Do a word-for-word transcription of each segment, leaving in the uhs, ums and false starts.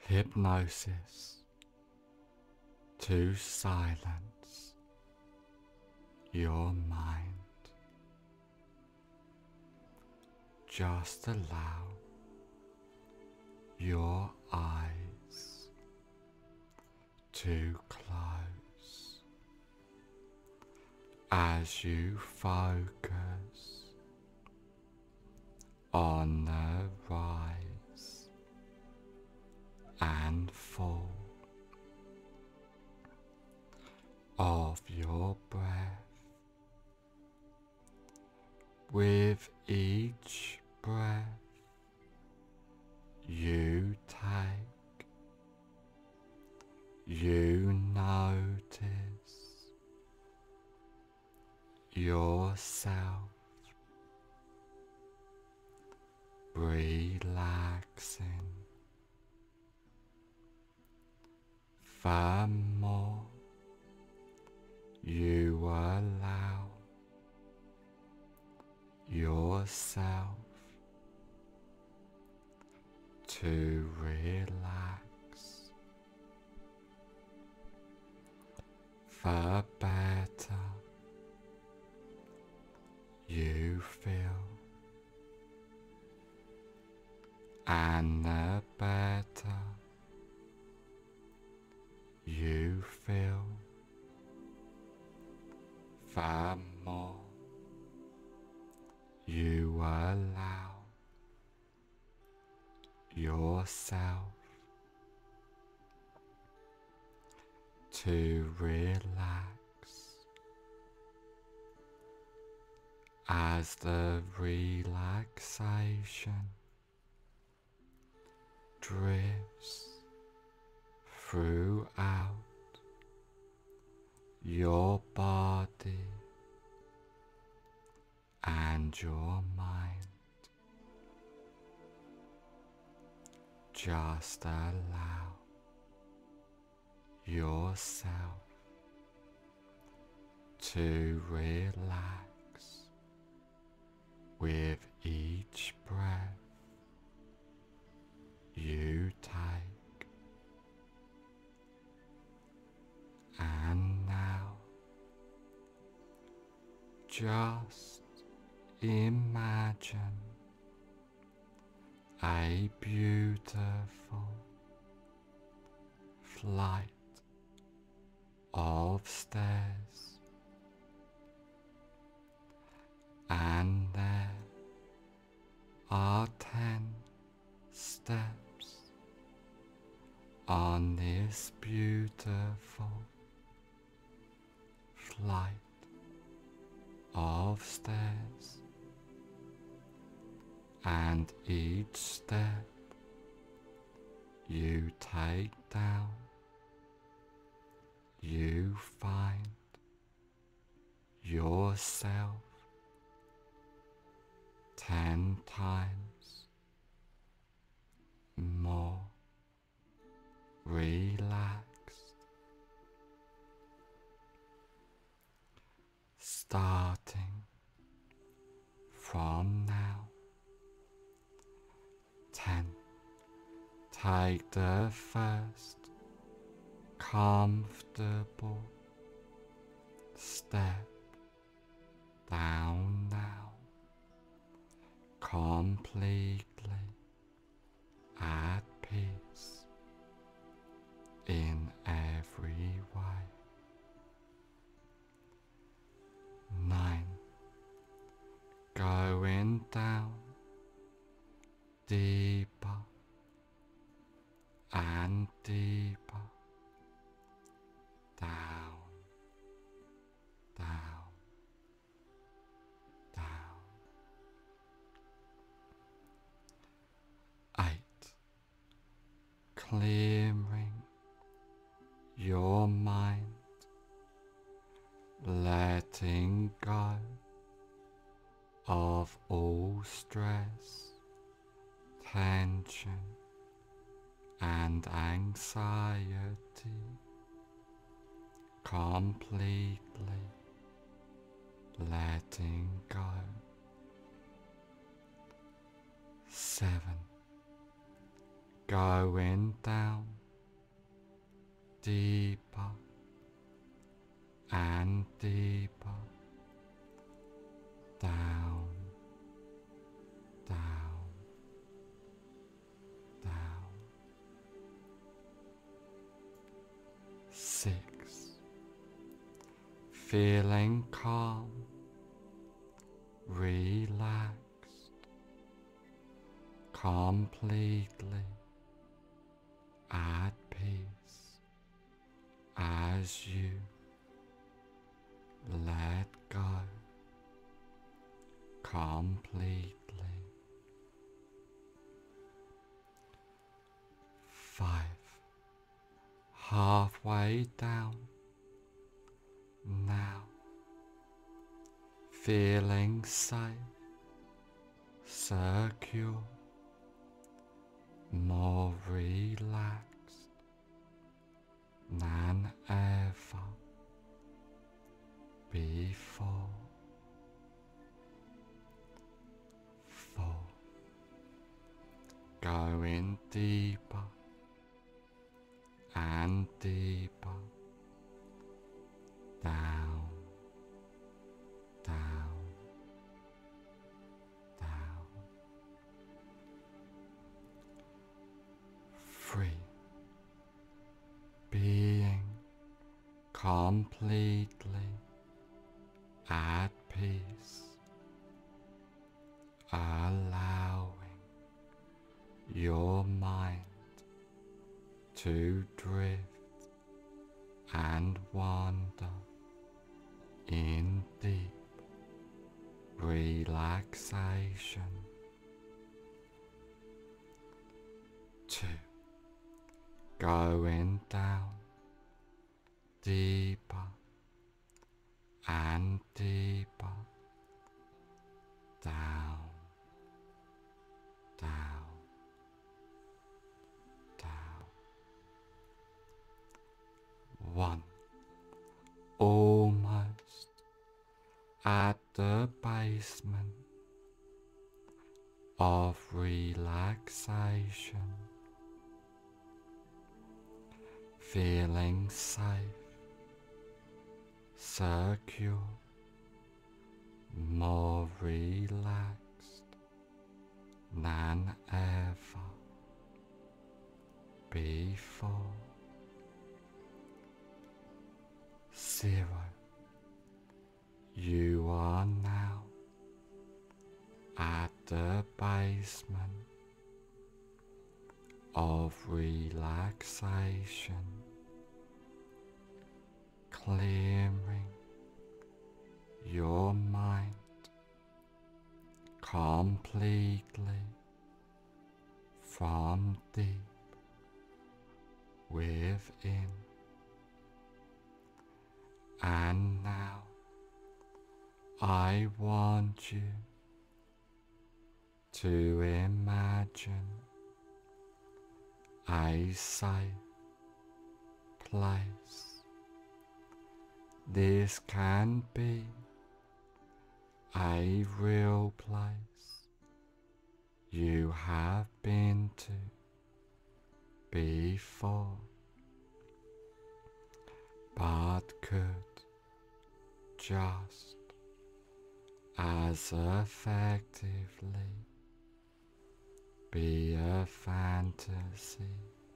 hypnosis to silence your mind. Just allow your eyes to close as you focus on the rise and fall of your breath. With each breath you take, you notice yourself relaxing. The more you allow yourself to relax, the better you feel, and the better you feel, the more you allow yourself to relax as the relaxation drifts throughout your body and your mind. Just allow yourself to relax with each breath you take. And now just imagine a beautiful flight of stairs, and there are ten steps on this beautiful flight of stairs, and each step you take down, you find yourself ten times more relaxed, starting from now. ten. Take the first comfortable step down now, completely at peace in every way. nine. Going down deeper and deeper, down, down, down. eight. Clearing your mind, letting go of all stress, tension and anxiety, completely letting go. seven. going down deeper and deeper, down, down, down. Six. Feeling calm, relaxed, completely at peace as you let go completely. Five. Halfway down now, feeling safe, secure, more relaxed than ever before. Four. Going deeper and deeper, down, down, down. Three. Being completely at peace, allowing your mind to drift and wander in deep relaxation. Two. Going down deeper and deeper, down, down, down. One. Almost at the basement of relaxation, feeling safe, secure, more relaxed than ever before. Zero. You are now at the basement of relaxation, clearing your mind completely from deep within. And now I want you to imagine a safe place. This can be a real place you have been to before, but could just as effectively be a fantasy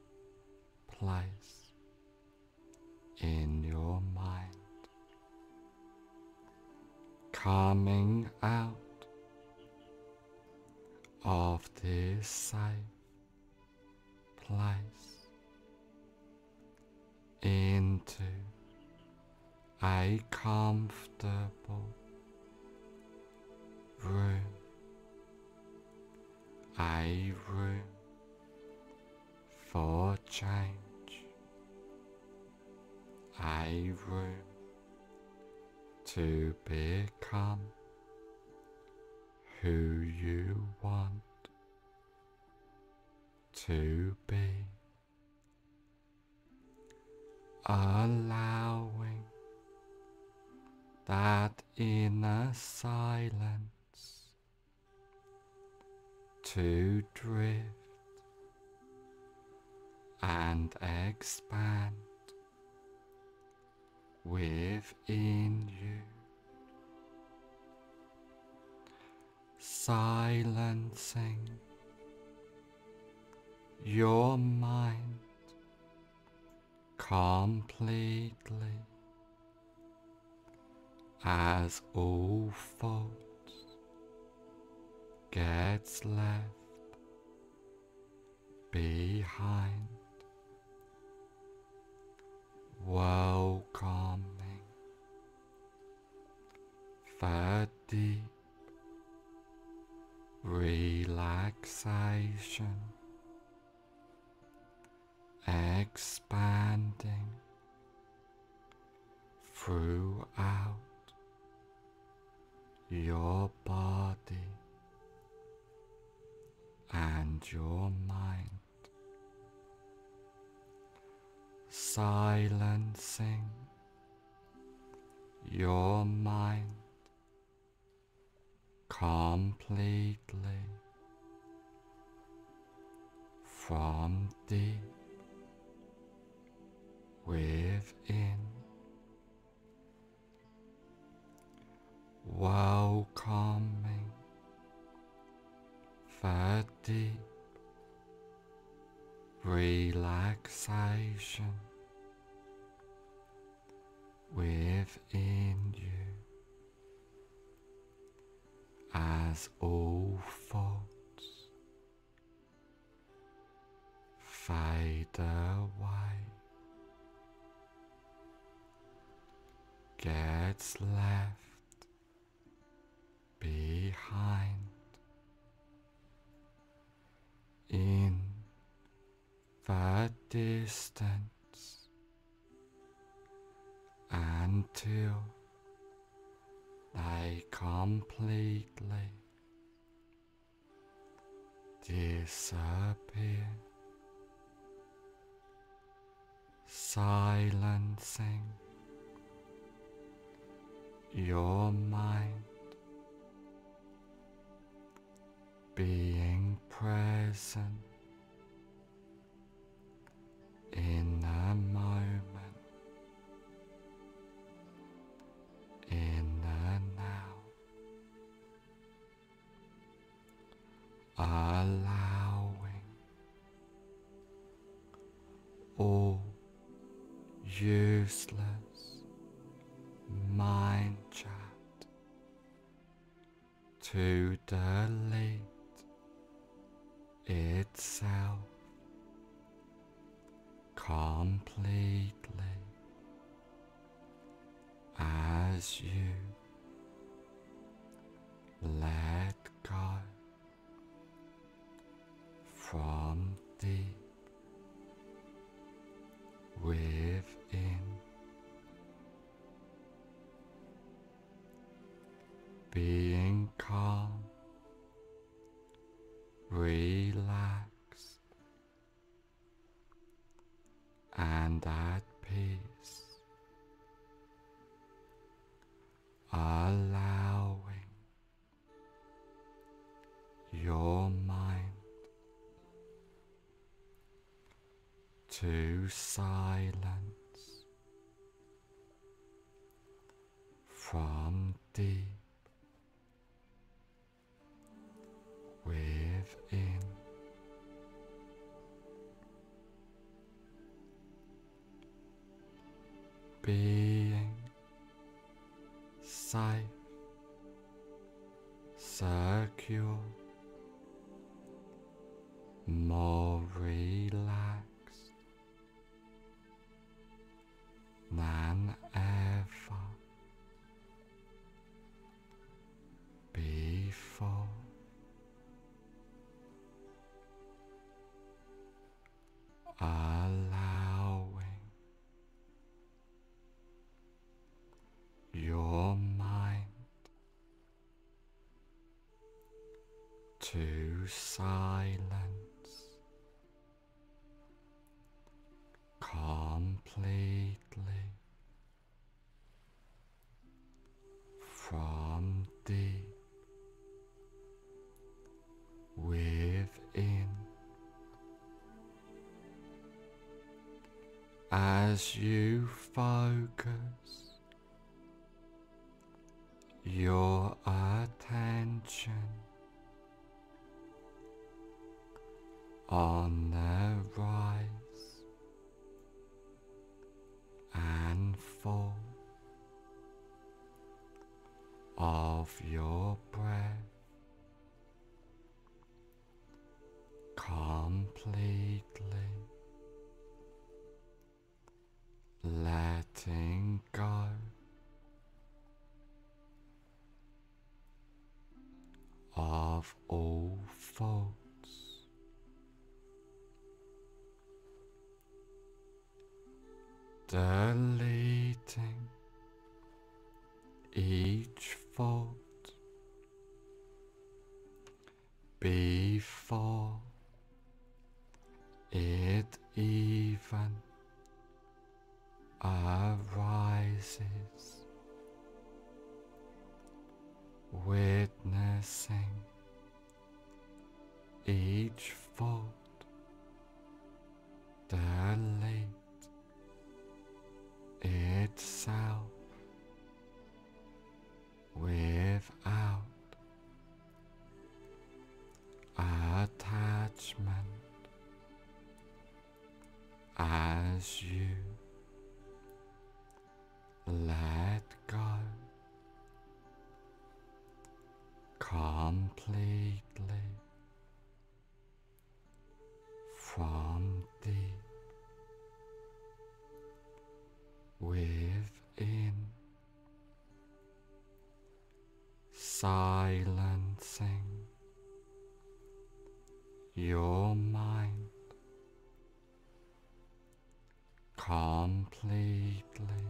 place in your mind. Coming out of this safe place into a comfortable room, a room for change, a room to become who you want to be, allowing that inner silence to drift and expand within you, silencing your mind completely as all thoughts gets left behind, welcoming the deep relaxation, expanding throughout your body and your mind, silencing your mind completely from deep within, welcoming the deep relaxation within you as all thoughts fade away, gets left behind in the distance until they completely disappear, silencing your mind, being present in the moment, in the now, allowing all useless mind chat to delete itself completely as you let go from deep within, being calm, relaxed, and at peace, allowing your mind to silence from deep within, being safe, secure, more relaxed than ever before. Allowing your mind to silence completely from deep within, as you focus your attention on the rise and fall of your breath completely, letting go of all thoughts, deleting each thought before it even arises, witnessing each thought delete itself without attachment as you let go completely from deep within, silencing your mind completely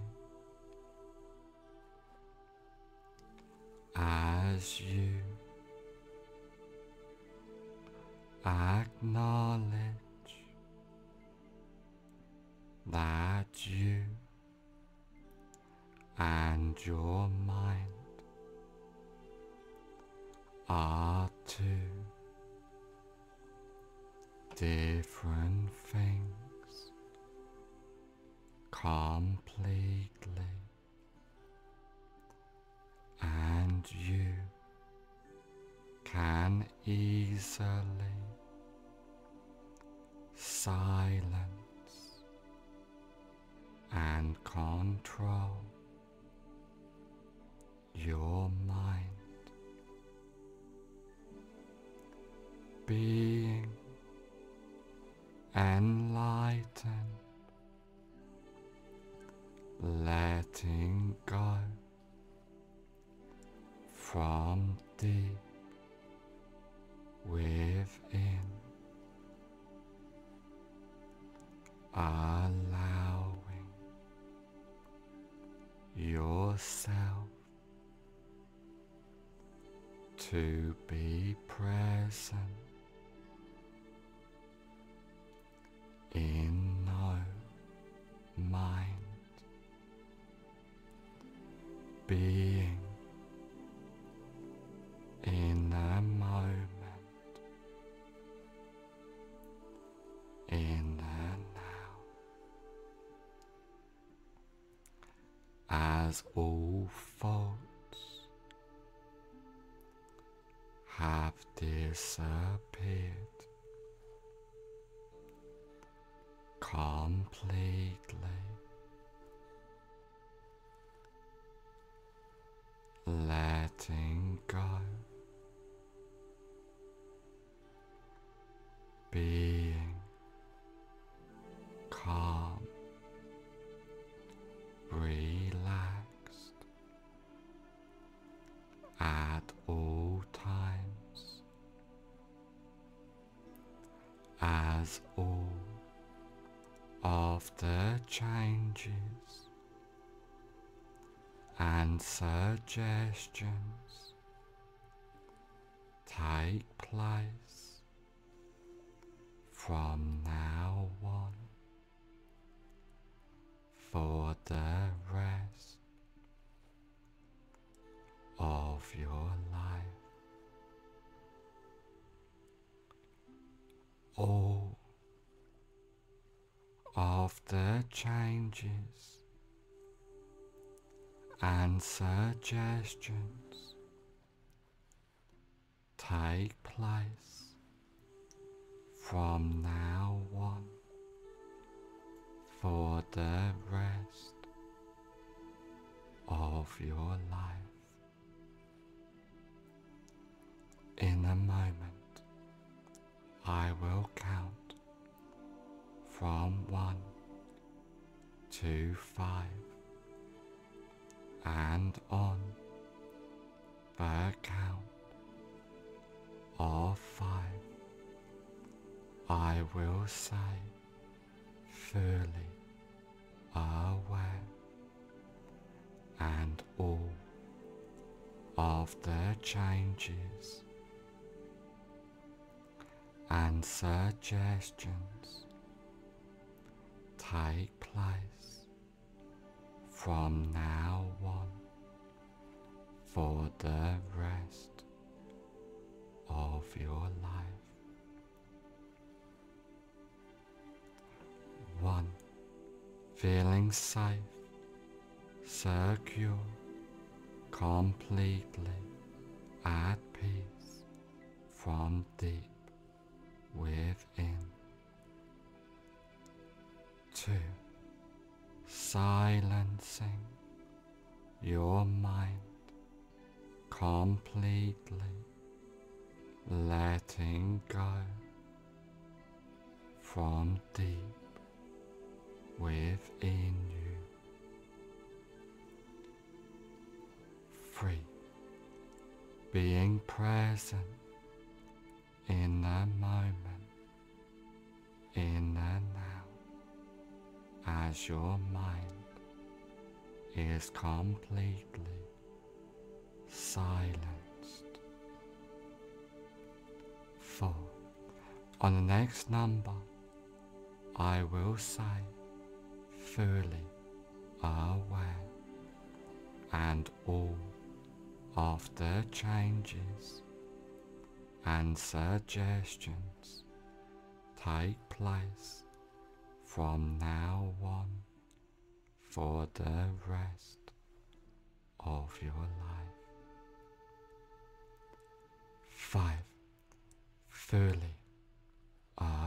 as you acknowledge that you and your mind are two different things completely, and you can easily silence and control your mind, being enlightened, letting go from deep within, allowing yourself to be present in no mind, being in the moment, in the now, as all thoughts have disappeared completely, letting go, being calm, relaxed at all times, as all of the changes and suggestions take place from now on for the rest of your life. All of the changes and suggestions take place from now on for the rest of your life. In a moment, I will count from one to five, and on the count of five, I will say, fully aware, and all of the changes and suggestions take place from now on for the rest of your life. One, feeling safe, secure, completely at peace from deep within. Two, silencing your mind completely, letting go from deep within you. Three, being present in the moment, in the now, as your mind is completely silenced. Four, on the next number, I will say fully aware, and all of the changes and suggestions take place from now on for the rest of your life. Five, fully aware.